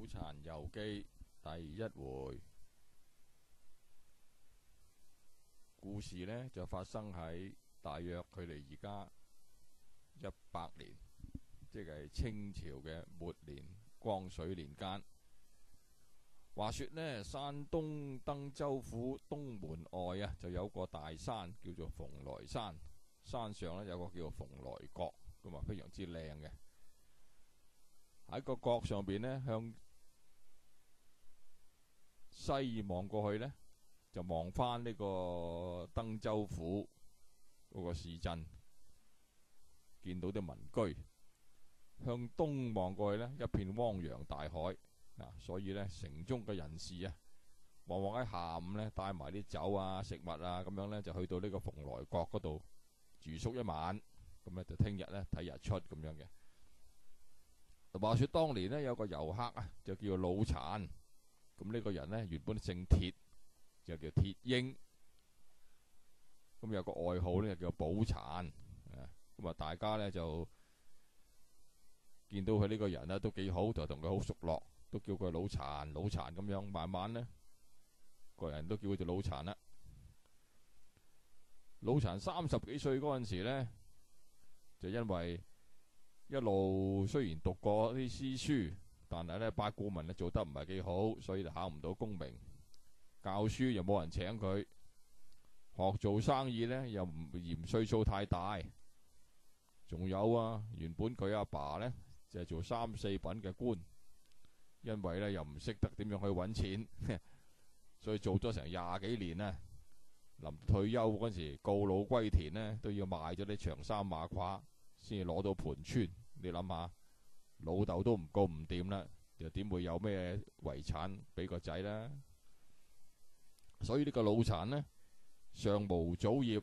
殘遊記第一回，故事呢就發生喺大約距離而家100年，即係清朝嘅末年光緒年間。話說呢，山東登州府東門外啊，就有個大山叫做蓬萊山，山上呢有個叫做蓬萊閣，咁啊非常之靚嘅。喺個閣上邊呢，向西望過去呢，就望返呢個登州府嗰個市鎮，見到啲民居；向東望過去呢，一片汪洋大海。所以呢，城中嘅人士啊，往往喺下午呢，帶埋啲酒啊、食物啊，咁樣呢，就去到呢個蓬萊閣嗰度住宿一晚，咁呢就聽日呢睇日出咁樣嘅。話說當年呢，有個遊客啊，就叫做老殘，咁呢個人呢，原本姓鐵，就叫鐵英，咁有個外號呢，就叫寶殘。咁啊大家呢，就見到佢呢個人呢，都幾好，就同佢好熟絡，都叫佢老殘老殘咁樣，慢慢呢，個人都叫佢做老殘啦。老殘30幾歲嗰陣時呢，就因為一路雖然讀過啲詩書，但係呢，八股文呢做得唔係幾好，所以就考唔到功名。教書又冇人請佢，學做生意呢又唔嫌歲數太大。仲有啊，原本佢阿爸呢，就係做3、4品嘅官，因為呢又唔識得點樣去揾錢，所以做咗成20幾年呢，臨退休嗰時告老歸田呢，都要賣咗啲長衫馬褂先至攞到盤川。你諗下，老豆都唔告唔掂啦，又點會有咩遺產俾個仔呢？所以呢個老殘呢，上無祖業，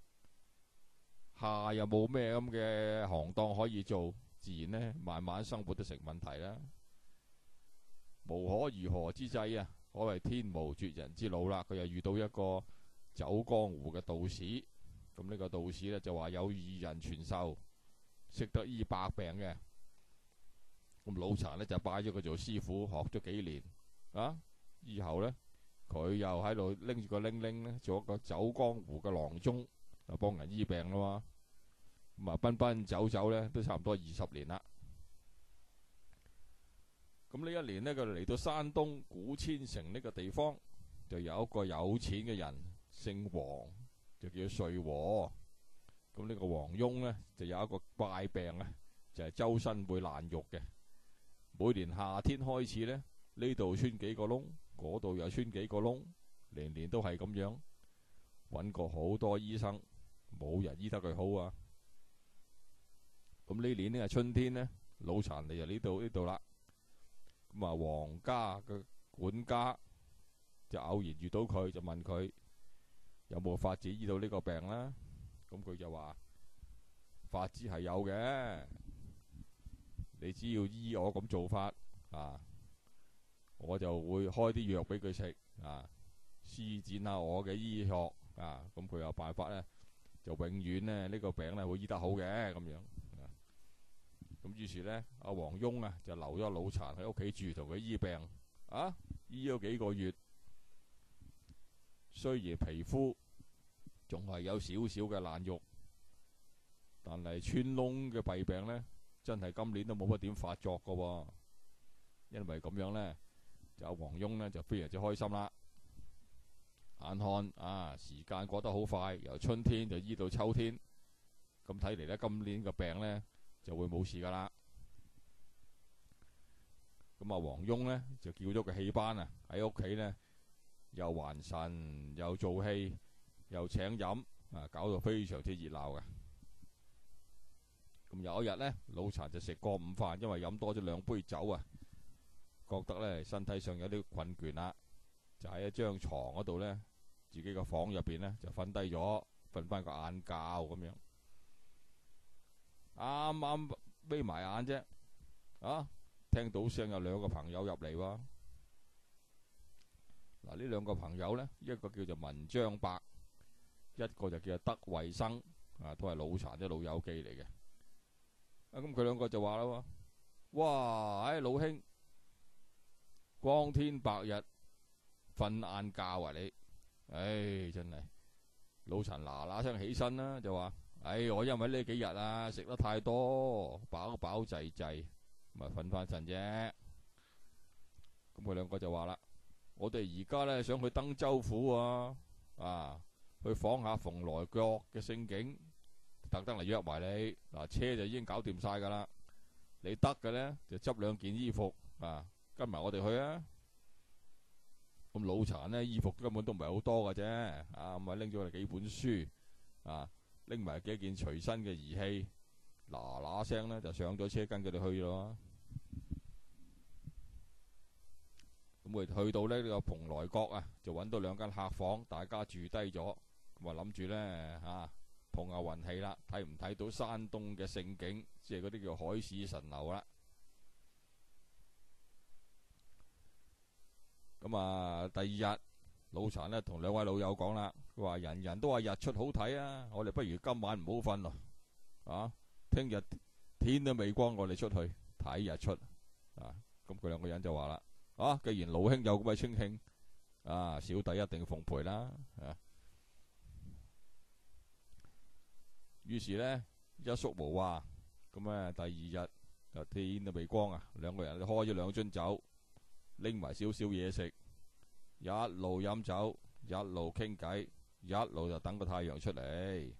下又冇咩咁嘅行當可以做，自然呢慢慢生活都成問題啦。無可如何之際啊，可謂天無絕人之路啦。佢又遇到一個走江湖嘅道士，咁呢個道士呢，就話有2人傳授，識得醫百病嘅。咁老殘呢，就拜咗佢做師傅，學咗幾年啊，以後呢，佢又喺度拎住個鈴鈴呢，做一個走江湖嘅郎中，就幫人醫病啦嘛。咁啊奔奔走走呢，都差唔多20年啦。咁呢一年呢，佢嚟到山東古千城呢個地方，就有一個有錢嘅人，姓黃，就叫瑞和。咁呢個黃翁呢，就有一個怪病啊，就係周身會爛肉嘅。每年夏天開始呢，呢度穿幾個窿，嗰度又穿幾個窿，年年都係咁樣。揾過好多醫生，冇人醫得佢好啊。咁呢年呢，春天呢，老殘嚟就呢度啦。咁啊，皇家嘅管家就偶然遇到佢，就問佢有冇法子醫到呢個病啦。咁佢就話法子係有嘅，你只要醫我咁做法啊，我就會開啲藥俾佢食啊，施展下我嘅醫學啊。咁佢有辦法呢，就永遠呢個病呢會醫得好嘅咁樣。咁於是呢，阿黃翁啊就留咗老殘喺屋企住，同佢醫病啊，醫咗幾個月，雖然皮膚仲係有少少嘅爛肉，但係穿窿嘅弊病呢，真係今年都冇乜點發作噶喎。因為咁樣呢，就阿黃翁呢就非常之開心啦。眼看啊，時間過得好快，由春天就醫到秋天，咁睇嚟呢，今年嘅病呢就會冇事噶啦。咁啊，黃翁呢就叫咗個戲班啊，喺屋企呢又還神又做戲又請飲啊，搞到非常之熱鬧嘅。咁有一日呢，老殘就食過午飯，因為飲多咗2杯酒啊，覺得呢身體上有啲困倦啦，就喺一張床嗰度呢，自己個房入邊呢就瞓低咗，瞓翻個晏覺咁樣。啱啱眯埋眼啫，啊，聽到聲有2個朋友入嚟喎。嗱，呢2個朋友呢，一個叫做文章伯，一個就叫做德惠生，啊，都係老殘啲老友記嚟嘅。咁佢2個就話啦，哇，老兄， 光天白日瞓晏覺啊你，唉真係老陳嗱嗱聲起身啦，就話：唉，我因為呢幾日啊食得太多，飽飽滯滯，咪瞓翻陣啫。咁佢兩個就話啦：我哋而家呢，想去登州府啊，去訪下蓬萊閣嘅勝景，特登嚟約埋你。嗱，車就已經搞掂晒噶啦，你得嘅呢，就執2件衣服跟埋我哋去啊。咁老殘呢，衣服根本都唔係好多嘅啫，咁啊拎咗我哋幾本書，拎埋幾件隨身嘅儀器，嗱嗱聲呢就上咗車跟佢哋去咯。咁佢去到呢個蓬萊閣啊，就揾到2間客房，大家住低咗，咁啊諗住呢，碰下運氣啦，睇唔睇到山東嘅勝景，即係嗰啲叫海市蜃樓啦。咁啊，第2日老殘呢同2位老友講啦，佢話人人都話日出好睇啊，我哋不如今晚唔好瞓咯，聽日天都未光，我哋出去睇日出。咁佢2個人就話啦：既然老兄有咁嘅清興，小弟一定奉陪啦。於是呢，一宿無話。咁第2日就天都未光啊，2個人就開咗2樽酒，拎埋少少嘢食，一路飲酒，一路傾偈，一路就等個太陽出嚟。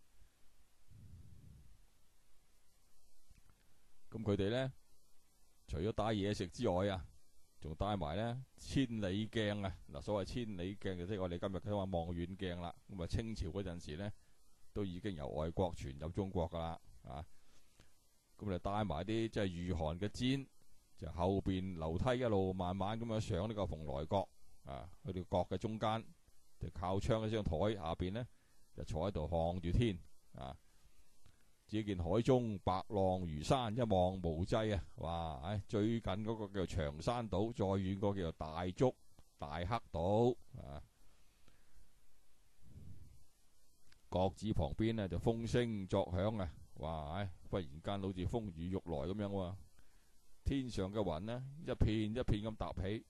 咁佢哋呢，除咗帶嘢食之外仲帶埋呢千里鏡啊！嗱，所謂千里鏡就即係我哋今日講話望遠鏡啦。咁啊，清朝嗰陣時呢，都已經由外國傳入中國噶啦。咁就帶埋啲即係御寒嘅氈，就後邊樓梯一路慢慢咁樣上呢個蓬萊閣去到閣嘅中間，就靠窗一張台下邊呢，就坐喺度看住天只見海中白浪如山，一望無際啊！哇！最近嗰個叫長山島，再遠嗰個叫做大竹大黑島閣子旁邊呢，就風聲作響啊！哇！忽然間好似風雨欲來咁樣喎，天上嘅雲呢，一片一片咁搭起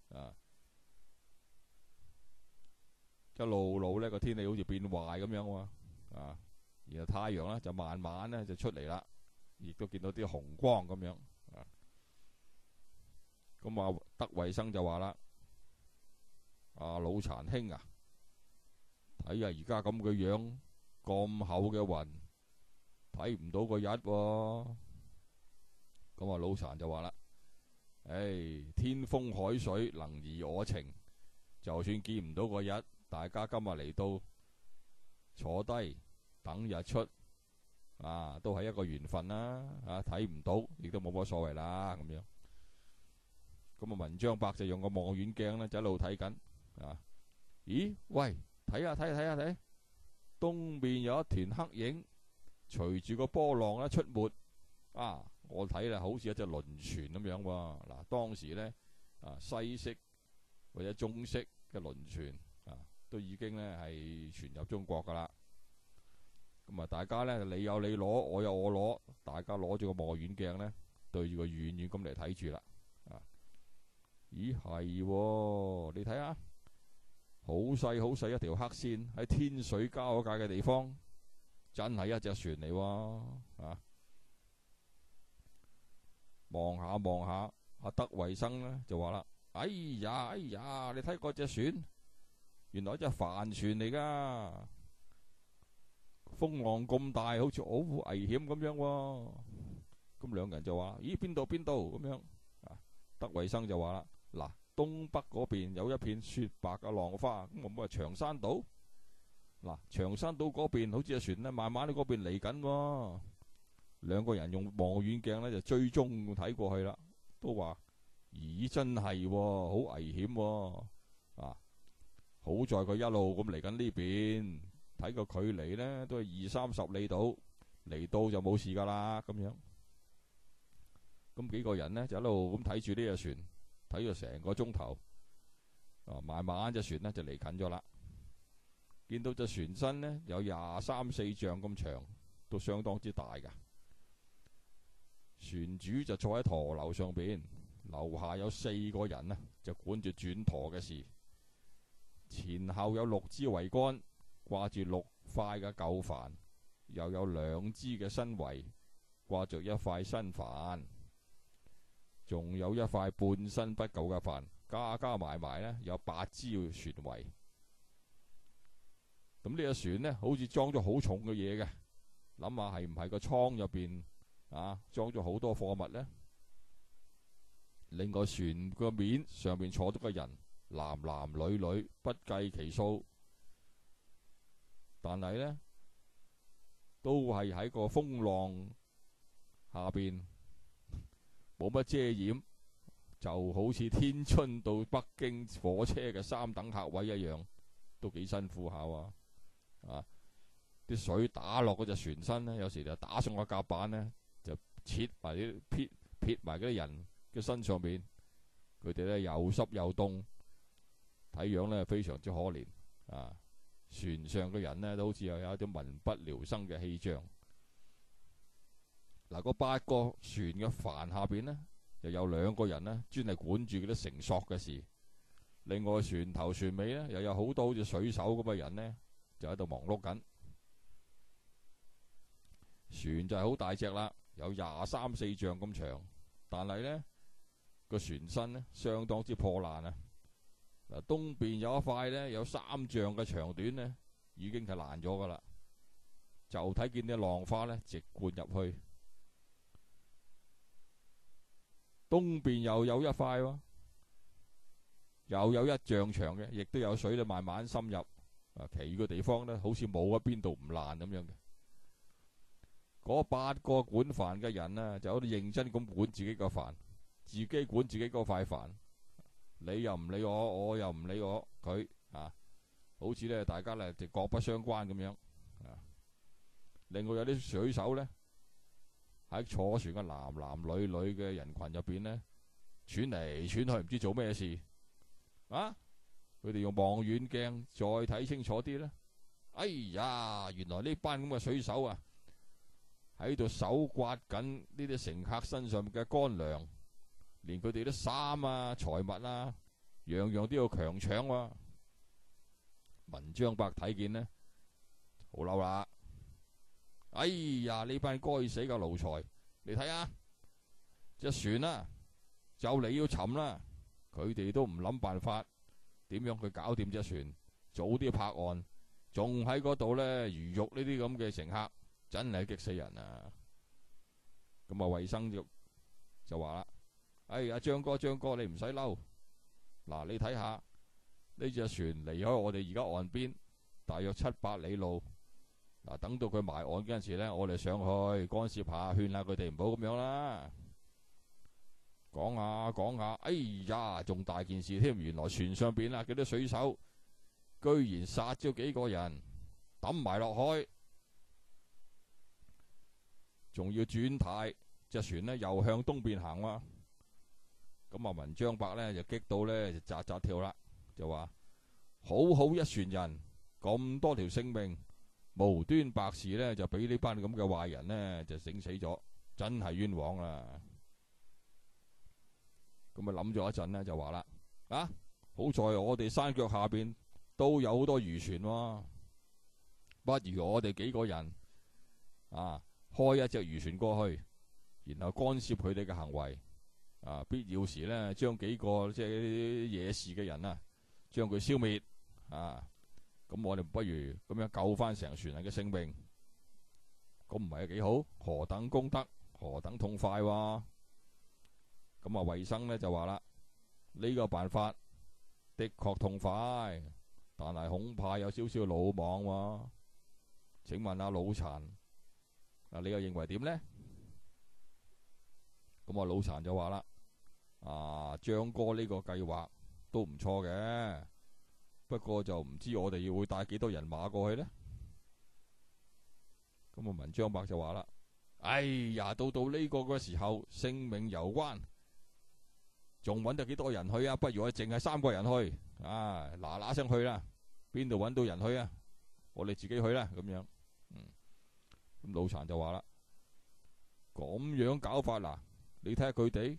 一路路呢個天氣好似變壞咁樣喎然後太陽呢，就慢慢呢就出嚟啦，亦都見到啲紅光咁樣咁德惠生就話啦：老殘兄啊，睇下而家咁嘅樣，咁厚嘅雲，睇唔到個日喎。咁老殘就話啦：天風海水能移我情，就算見唔到個日，大家今日嚟到坐低等日出都係一個緣分啦。睇唔到亦都冇乜所謂啦。咁樣咁文章伯就用個望遠鏡呢，就一路睇緊咦喂，睇下，東面有一團黑影，隨住個波浪呢出沒我睇啦，好似一隻輪船咁樣喎。嗱，當時呢西式或者中式嘅輪船都已經呢係傳入中國噶啦。咁大家呢，你有你攞，我有我攞，大家攞住個望遠鏡呢，對住個遠遠咁嚟睇住啦。咦係，你睇下，好細好細一條黑線喺天水交界嘅地方，真係一隻船嚟喎。望下望下，阿德惠生呢就話啦：哎呀，你睇嗰隻船，原來一隻帆船嚟噶，風浪咁大，好似好危險咁樣喎。咁2人就話：咦，邊度咁樣？德惠生就話啦：嗱，東北嗰邊有一片雪白嘅浪花，咁我咪話長山島。嗱，長山島嗰邊好似隻船呢，慢慢喺嗰邊嚟緊喎。2個人用望遠鏡呢就追蹤睇過去啦，都話：咦，真係好危險好在佢一路咁嚟緊呢邊，睇個距離呢都係20-30里度，嚟到就冇事噶啦。咁樣咁幾個人呢就一路咁睇住呢隻船，睇咗成個鐘頭慢慢隻船呢就嚟近咗啦。見到隻船身呢有23-24丈咁長，都相當之大噶。船主就坐喺舵樓上邊樓下有4個人呢，就管住轉舵嘅事，前後有6支桅杆，掛住6塊嘅舊帆，又有2支嘅新桅，掛着1塊新帆，仲有1塊半新不舊嘅帆，加加埋埋呢，有8支船桅。咁呢個船呢，好似裝咗好重嘅嘢嘅，諗下係唔係個倉入邊裝咗好多貨物呢？另外船個面上面坐咗個人，男男女女不計其數，但係呢，都係喺個風浪下邊冇乜遮掩，就好似天津到北京火車嘅3等客位一樣，都幾辛苦下啲水打落嗰隻船身呢，有時就打上個甲板呢，就切埋啲撇埋嗰啲人嘅身上面，佢哋呢又濕又凍，睇樣呢非常之可憐船上嘅人呢，都好似又有一啲民不聊生嘅氣象。嗰8個船嘅帆下邊呢，又有2個人呢，專係管住嗰啲繩索嘅事。另外船頭船尾呢，又有好多好似水手咁嘅人呢，就喺度忙碌緊。船就係好大隻啦，有23、24丈咁長，但係呢個船身呢，相當之破爛啊！東邊有一塊呢，有3丈嘅長短呢，已經係爛咗噶啦，就睇見啲浪花呢直灌入去。東邊又有一塊喎，又有1丈長嘅，亦都有水咧慢慢深入。其餘嘅地方呢，好似冇邊度唔爛咁樣嘅。嗰8個管帆嘅人呢，就好似認真咁管自己個帆，自己管自己嗰塊帆，你又唔理我，我又唔理我佢好似呢大家呢就各不相關咁樣另外有啲水手呢，喺坐船嘅男男女女嘅人群入邊呢，竄嚟竄去，唔知做咩事佢哋用望遠鏡再睇清楚啲呢，哎呀，原來呢班咁嘅水手喺度手刮緊呢啲乘客身上嘅乾糧，連佢哋啲衫財物樣樣都要強搶。文章伯睇見呢，好嬲啦！哎呀，呢班該死嘅奴才，你睇下隻船就嚟要沉啦，佢哋都唔諗辦法點樣去搞掂隻船，早啲泊岸，仲喺嗰度呢魚肉呢啲咁嘅乘客，真係激死人啊！咁衛生就話啦：哎呀，張哥，你唔使嬲，嗱，你睇下呢隻船離開我哋而家岸邊大約700里路，等到佢埋岸嗰陣時呢，我哋上去干涉下，勸下佢哋唔好咁樣啦。講下，哎呀，仲大件事添！原來船上邊嗰啲水手居然殺咗幾個人，抌埋落海，仲要轉軚，隻船呢又向東邊行喎。咁文章伯呢就激到呢就扎扎跳啦，就話：好一船人，咁多條性命，無端白事呢就俾呢班咁嘅壞人呢就整死咗，真係冤枉啦！咁諗咗一陣呢，就話啦：好在我哋山腳下邊都有好多漁船喎，不如我哋幾個人開一隻漁船過去，然後干涉佢哋嘅行為，必要時呢將幾個即係啲惹事嘅人將佢消滅，咁我哋不如咁樣救翻成船人嘅性命，咁唔係幾好？何等功德，何等痛快喎！咁衛生呢就話啦，呢個辦法的確痛快，但係恐怕有少少魯莽喎。請問老殘，你又認為點呢？咁老殘就話啦，張哥呢個計劃都唔錯嘅，不過就唔知我哋會帶幾多人馬過去呢？咁文章伯就話啦，哎呀，到呢個嘅時候，性命攸關，仲揾到幾多人去不如我淨係3個人去，嗱聲去啦，邊度揾到人去我哋自己去啦，咁樣。咁老殘就話啦，咁樣搞法你睇下佢哋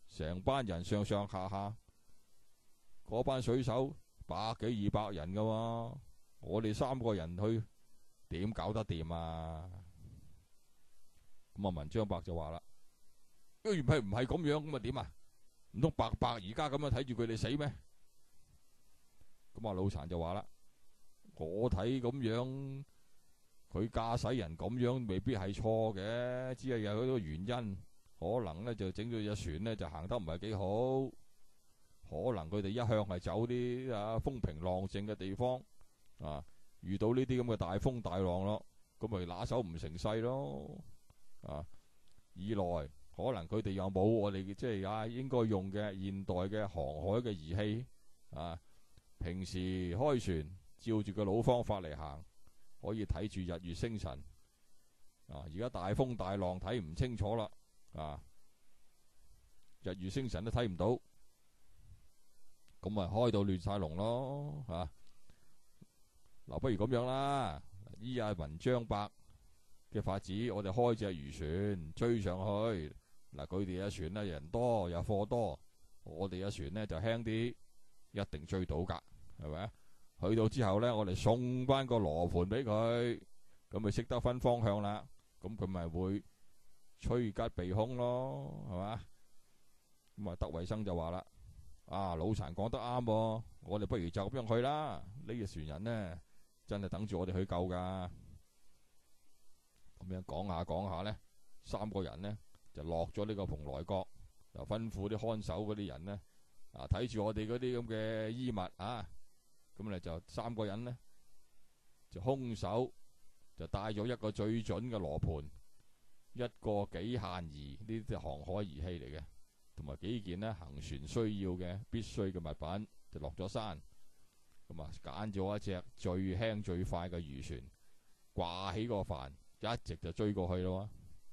成班人上上下下，嗰班水手100幾200人噶喎，我哋3個人去點搞得掂啊？咁啊，文章伯就話啦：如果唔係咁樣，咁啊點啊？唔通白白而家咁樣睇住佢哋死咩？咁啊，老殘就話啦：我睇咁樣，佢駕駛人咁樣未必係錯嘅，只係有好多原因，可能呢就整到隻船呢就行得唔係幾好，可能佢哋一向係走啲風平浪靜嘅地方啊，遇到呢啲咁嘅大風大浪咯，咁咪拿手唔成勢咯啊。二來可能佢哋又冇我哋即係應該用嘅現代嘅航海嘅儀器啊，平時開船照住個老方法嚟行，可以睇住日月星辰啊。而家大風大浪睇唔清楚啦啊，日月星辰都睇唔到，咁咪開到亂晒龍咯啊。嗱，不如咁樣啦，依阿文章伯嘅法子，我哋開隻漁船追上去。嗱，佢哋嘅船呢人多又貨多，我哋嘅船呢就輕啲，一定追到噶，係咪啊？去到之後呢，我哋送翻個羅盤俾佢，咁咪識得分方向啦。咁佢咪會趨吉避凶咯，係嘛？咁啊，德維生就話啦：老殘講得啱喎，我哋不如就咁樣去啦。呢個船人呢，真係等住我哋去救噶。咁樣講下呢，3個人呢就落咗呢個蓬萊閣，就吩咐啲看守嗰啲人呢，睇住我哋嗰啲咁嘅衣物啊。咁咧就3個人呢，就空手就帶咗一個最準嘅羅盤，一個幾限儀呢啲航海儀器嚟嘅，同埋幾件呢行船需要嘅必須嘅物品，就落咗山。咁啊，揀咗一隻最輕最快嘅漁船，掛起個帆，一直就追過去咯。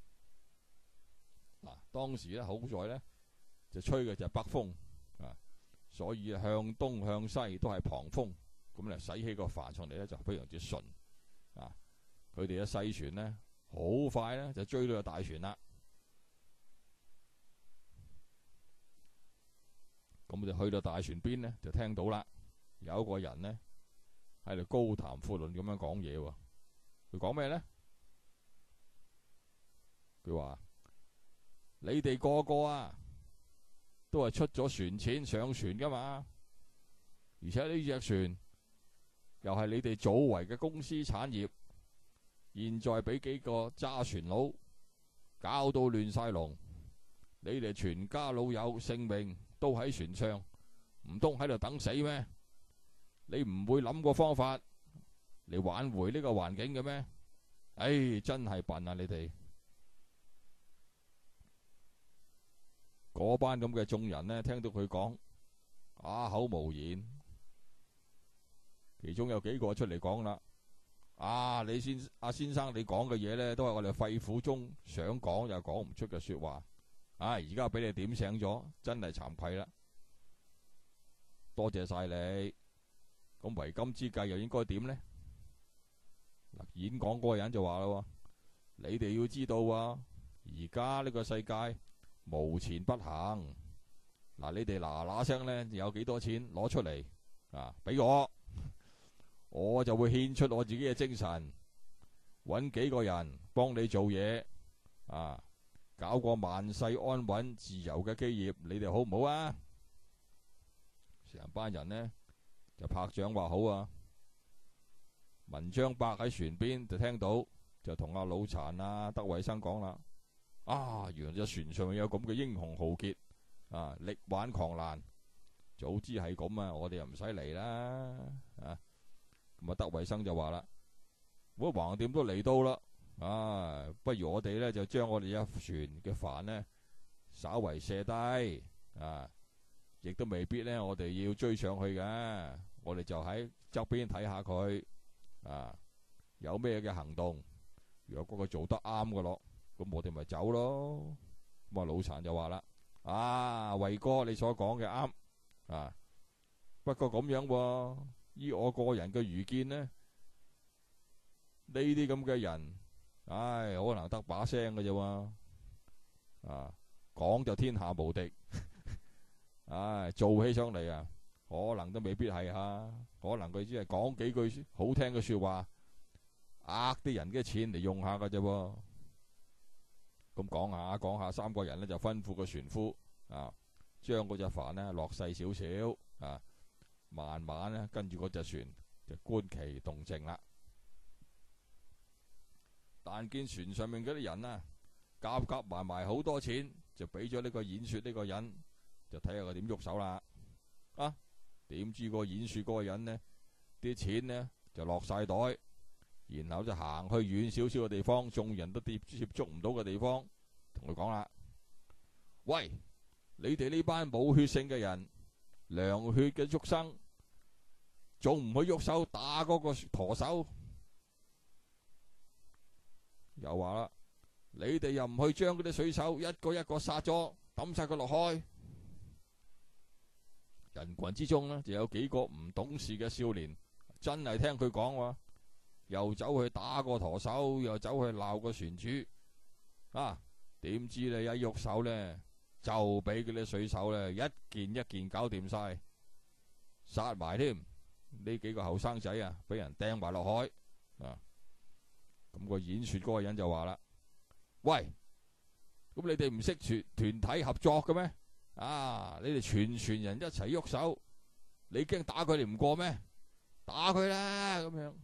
嗱，當時咧好在咧就吹嘅就係北風啊，所以向東向西都係旁風，咁咧駛起個帆上嚟咧就非常之順啊。佢哋嘅細船咧好快咧就追到個大船啦。咁就去到大船邊咧，就聽到啦，有一個人咧喺度高談闊論咁樣講嘢喎。佢講咩咧？佢話：你哋個個啊，都係出咗船錢上船噶嘛，而且呢隻船又係你哋祖為嘅公司產業，現在俾幾個揸船佬搞到亂晒龍，你哋全家老友性命都喺船上，唔通喺度等死咩？你唔會諗個方法嚟挽回呢個環境嘅咩？唉，真係笨啊！你哋嗰班咁嘅眾人呢，聽到佢講，啞口無言。其中有幾個出嚟講啦：先生，你講嘅嘢呢，都係我哋肺腑中想講又講唔出嘅說話。而家俾你點醒咗，真係慚愧啦！多謝晒你。咁為今之計又應該點呢？演講嗰個人就話啦：你哋要知道啊，而家呢個世界無錢不行。你哋嗱聲呢，有幾多錢攞出嚟俾我就會獻出我自己嘅精神，搵幾個人幫你做嘢搞個萬世安穩自由嘅基業，你哋好唔好啊？成班人呢就拍掌話好啊。文章伯喺船邊就聽到，就同阿老殘德維生講啦：原來隻船上面有咁嘅英雄豪傑力挽狂瀾，早知係咁啊，我哋又唔使嚟啦。咁德維生就話啦：我橫掂都嚟到啦，不如我哋呢就將我哋一船嘅帆呢稍為卸低亦都未必呢我哋要追上去嘅，我哋就喺側邊睇下佢有咩嘅行動，如果佢做得啱嘅咯，咁我哋咪走咯。咁老殘就話啦：維哥你所講嘅啱不過咁樣依我個人嘅愚見呢，呢啲咁嘅人可能得把聲嘅啫，講就天下無敵做起上嚟啊，可能都未必係可能佢只係講幾句好聽嘅說話，呃啲人嘅錢嚟用下㗎啫喎。咁講下，三個人呢就吩咐個船夫將嗰隻帆呢落細少少慢慢呢跟住嗰隻船就觀其動靜啦。但見船上面嗰啲人啊，夾埋好多錢，就俾咗呢個演說呢個人，就睇下佢點喐手啦。點知個演說嗰個人呢，啲錢呢就落晒袋，然後就行去遠少少嘅地方，眾人都接觸唔到嘅地方，同佢講啦：喂，你哋呢班冇血性嘅人，涼血嘅畜生，仲唔去喐手打嗰個舵手？又話啦，你哋又唔去將嗰啲水手一個一個殺咗，抌晒佢落海。人群之中呢，就有幾個唔懂事嘅少年，真係聽佢講喎，又走去打個舵手，又走去鬧個船主。點知你一喐手呢，就俾嗰啲水手呢一件一件搞掂晒，殺埋添。呢幾個後生仔啊，俾人掟埋落海。咁個演說嗰個人就話啦：喂，咁你哋唔識團體合作嘅咩？你哋全船人一齊喐手，你驚打佢哋唔過咩？打佢啦！咁樣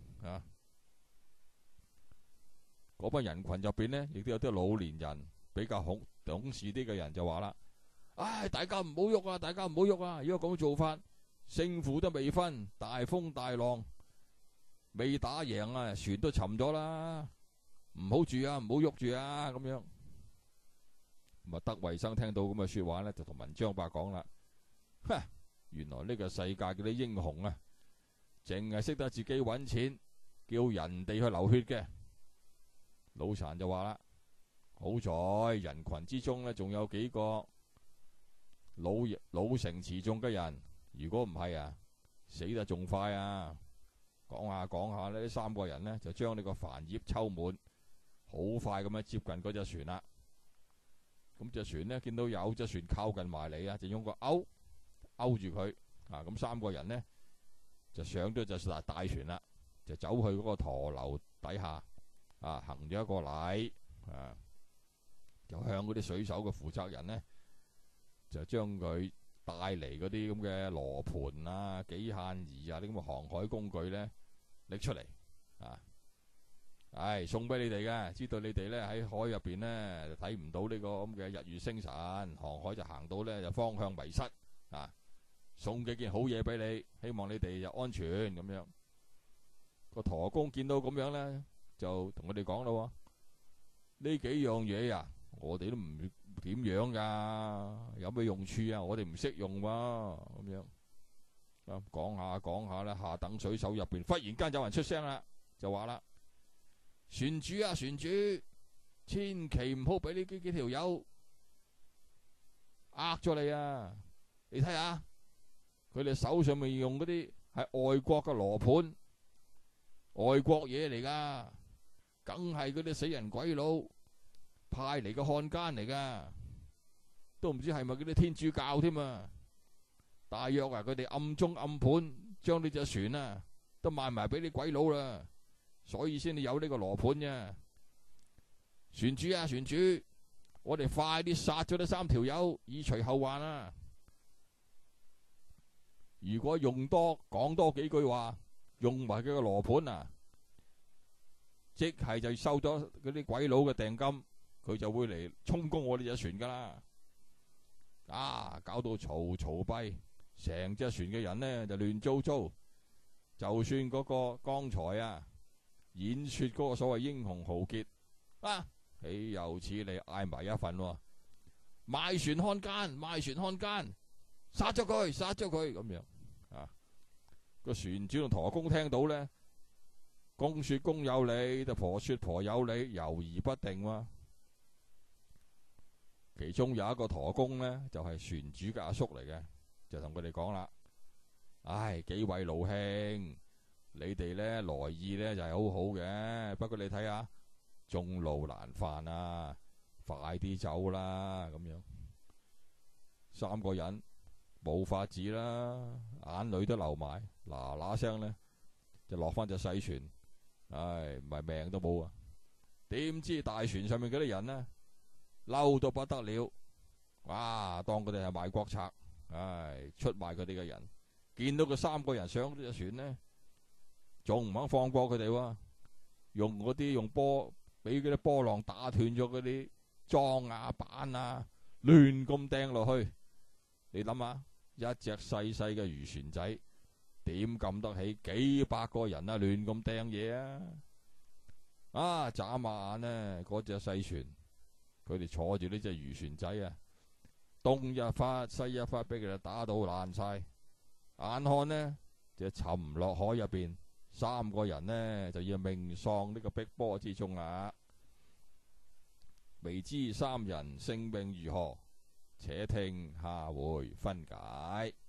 嗰班人群入邊呢，亦都有啲老年人，比較懂事啲嘅人就話啦：大家唔好喐啊！大家唔好喐啊！如果咁做法，勝負都未分，大風大浪未打贏啊，船都沉咗啦！唔好住啊，唔好喐住啊！咁樣咁德維生聽到咁嘅說話呢，就同文章伯講啦：原來呢個世界嗰啲英雄啊，淨係識得自己搵錢，叫人哋去流血嘅。老殘就話啦：好在人群之中呢，仲有幾個老成持重嘅人，如果唔係死得仲快啊！講下呢，三個人呢，就將呢個帆葉抽滿，好快咁樣接近嗰隻船啦。咁隻船呢，見到有隻船靠近埋嚟就用個勾住佢。咁三個人呢，就上咗隻大船啦，就走去嗰個舵樓底下行咗一個禮就向嗰啲水手嘅負責人呢，就將佢帶嚟嗰啲咁嘅羅盤幾限儀啲咁嘅航海工具呢，拎出嚟送俾你哋嘅。知道你哋呢喺海入邊呢，睇唔到呢個咁嘅日月星辰，航海就行到呢，就方向迷失送幾件好嘢俾你，希望你哋就安全咁樣。個舵工見到咁樣呢，就同佢哋講咯：呢幾樣嘢我哋都唔點樣噶，有咩用處啊？我哋唔識用咁樣。講下呢，下等水手入邊忽然間有人出聲啦，就話啦：船主啊，船主，千祈唔好俾呢幾條友呃咗你啊！你睇下，佢哋手上面用嗰啲係外國嘅羅盤，外國嘢嚟噶，梗係嗰啲死人鬼佬派嚟嘅漢奸嚟噶，都唔知係咪嗰啲天主教添啊！大約佢哋暗中暗盤將呢隻船都賣埋俾啲鬼佬啦，所以先至有呢個羅盤啫。船主啊，船主，我哋快啲殺咗呢三條友，以除後患啊！如果講多幾句話，用埋佢個羅盤即係就收咗嗰啲鬼佬嘅訂金，佢就會嚟充公我哋隻船噶啦。搞到嘈跛，成隻船嘅人呢就亂糟糟。就算嗰個剛才演說嗰個所謂英雄豪傑豈有此理，嗌埋一份賣船漢奸，賣船漢奸，殺咗佢，殺咗佢咁樣個船主同舵工聽到呢，公說公有理，就婆說婆有理，猶豫不定。其中有一個舵工呢，就係船主嘅阿叔嚟嘅，就同佢哋講啦：幾位老兄，你哋呢來意呢就係好好嘅，不過你睇下眾路難犯快啲走啦咁樣。三個人冇法子啦，眼淚都流埋，嗱嗱聲呢，就落翻隻細船，唉，唔係命都冇啊！點知大船上面嗰啲人呢，嬲到不得了，哇！當佢哋係賣國賊，唉，出賣佢哋嘅人，見到佢3個人上咗隻船呢，仲唔肯放過佢哋喎，用波俾嗰啲波浪打斷咗嗰啲樁啊板啊，亂咁掟落去。你諗下，一隻細細嘅漁船仔點撳得起幾百個人啊？亂咁掟嘢啊！啊，眨下眼呢，嗰隻細船，佢哋坐住呢隻漁船仔啊，東一發西一發，俾佢哋打到爛晒，眼看呢就沉落海入邊，3個人呢就要命喪呢個碧波之中啦。未知3人性命如何？且聽下回分解。